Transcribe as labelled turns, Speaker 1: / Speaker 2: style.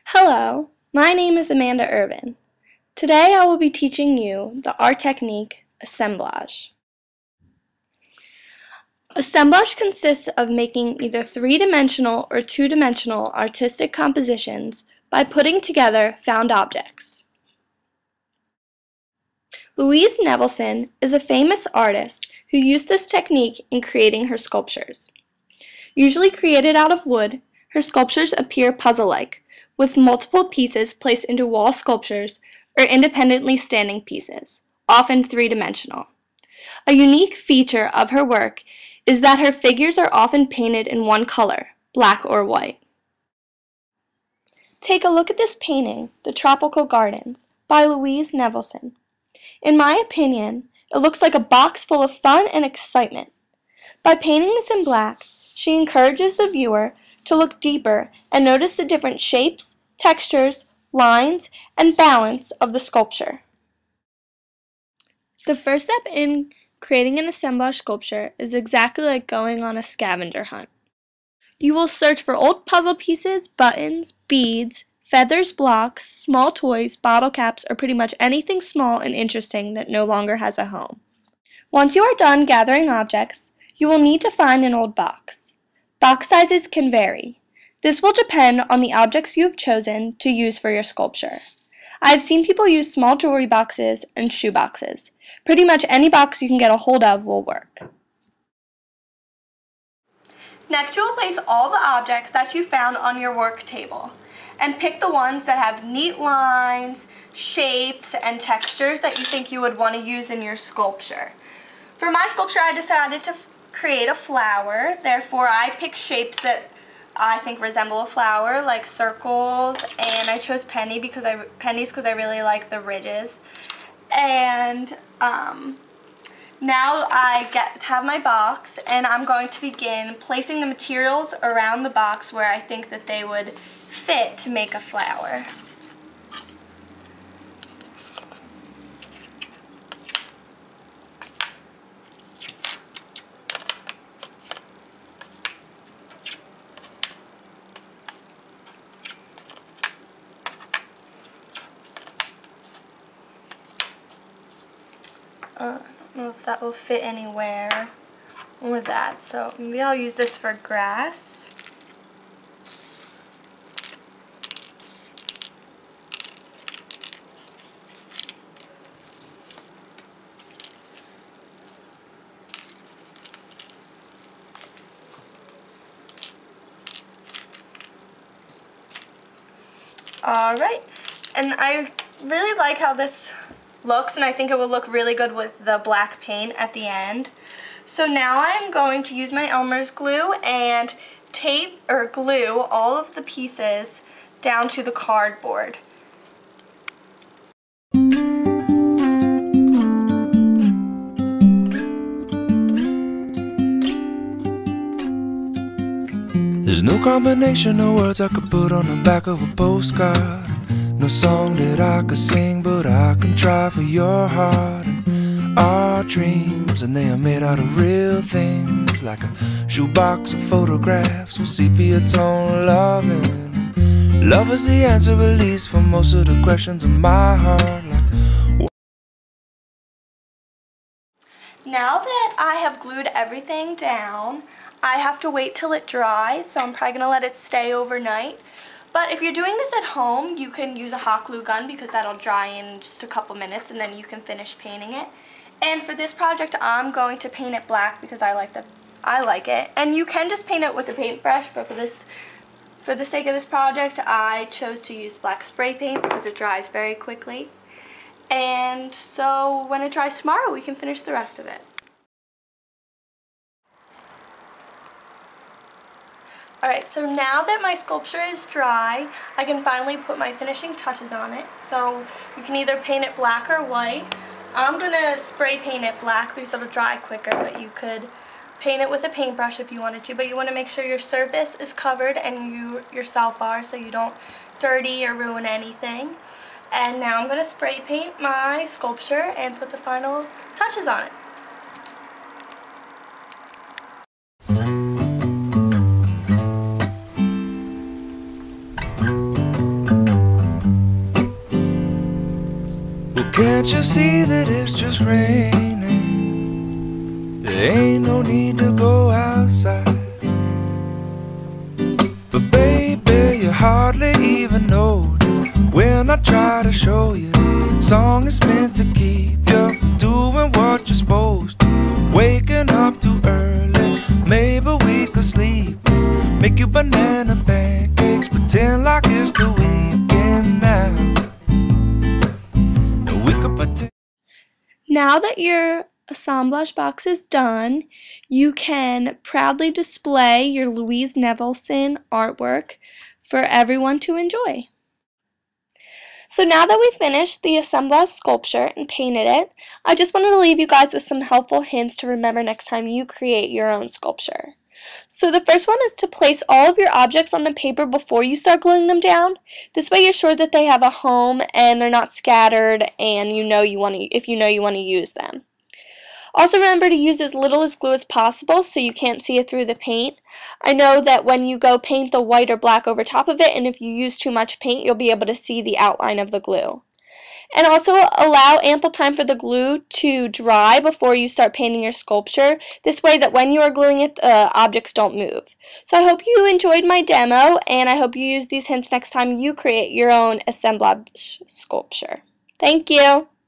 Speaker 1: Hello, my name is Amanda Irvin. Today I will be teaching you the art technique, assemblage. Assemblage consists of making either three-dimensional or two-dimensional artistic compositions by putting together found objects. Louise Nevelson is a famous artist who used this technique in creating her sculptures. Usually created out of wood, her sculptures appear puzzle-like, with multiple pieces placed into wall sculptures or independently standing pieces, often three-dimensional. A unique feature of her work is that her figures are often painted in one color, black or white. Take a look at this painting, The Tropical Gardens, by Louise Nevelson. In my opinion, it looks like a box full of fun and excitement. By painting this in black, she encourages the viewer to look deeper and notice the different shapes, textures, lines, and balance of the sculpture. The first step in creating an assemblage sculpture is exactly like going on a scavenger hunt. You will search for old puzzle pieces, buttons, beads, feathers, blocks, small toys, bottle caps, or pretty much anything small and interesting that no longer has a home. Once you are done gathering objects, you will need to find an old box. Box sizes can vary. This will depend on the objects you have chosen to use for your sculpture. I have seen people use small jewelry boxes and shoe boxes. Pretty much any box you can get a hold of will work. Next, you will place all the objects that you found on your work table and pick the ones that have neat lines, shapes, and textures that you think you would want to use in your sculpture. For my sculpture, I decided to create a flower. Therefore, I picked shapes that I think resemble a flower, like circles, and I chose pennies because I really like the ridges. And now I have my box, and I'm going to begin placing the materials around the box where I think that they would fit to make a flower. I don't know if that will fit anywhere with that, so maybe I'll use this for grass. Alright, and I really like how this looks, and I think it will look really good with the black paint at the end. So now I'm going to use my Elmer's glue and tape or glue all of the pieces down to the cardboard.
Speaker 2: There's no combination of words I could put on the back of a postcard. No song that I could sing, but I can try for your heart. And our dreams, and they are made out of real things, like a shoebox of photographs with sepia tone loving. Love is the answer, at least for most of the questions in my heart.
Speaker 1: Now that I have glued everything down, I have to wait till it dries, so I'm probably going to let it stay overnight. But if you're doing this at home, you can use a hot glue gun because that'll dry in just a couple minutes and then you can finish painting it. And for this project, I'm going to paint it black because I like it. And you can just paint it with a paintbrush, but for the sake of this project, I chose to use black spray paint because it dries very quickly. And so when it dries tomorrow, we can finish the rest of it. Alright, so now that my sculpture is dry, I can finally put my finishing touches on it. So you can either paint it black or white. I'm going to spray paint it black because it'll dry quicker, but you could paint it with a paintbrush if you wanted to. But you want to make sure your surface is covered and you yourself are, so you don't dirty or ruin anything. And now I'm going to spray paint my sculpture and put the final touches on it.
Speaker 2: Can't you see that it's just raining? There ain't no need to go outside. But baby, you hardly even notice when I try to show you this song is meant to keep you from doing what you're supposed to. Waking up too early, maybe we could sleep. Make you banana pancakes, pretend like it's the weekend now. And we could pretend.
Speaker 1: Now that your assemblage box is done, you can proudly display your Louise Nevelson artwork for everyone to enjoy. So now that we finished the assemblage sculpture and painted it, I just wanted to leave you guys with some helpful hints to remember next time you create your own sculpture. So the first one is to place all of your objects on the paper before you start gluing them down. This way you're sure that they have a home and they're not scattered, and if you know you want to use them. Also remember to use as little as glue as possible so you can't see it through the paint. I know that when you go paint the white or black over top of it, and if you use too much paint, you'll be able to see the outline of the glue. And also allow ample time for the glue to dry before you start painting your sculpture. This way that when you are gluing it, the objects don't move. So I hope you enjoyed my demo, and I hope you use these hints next time you create your own assemblage sculpture. Thank you!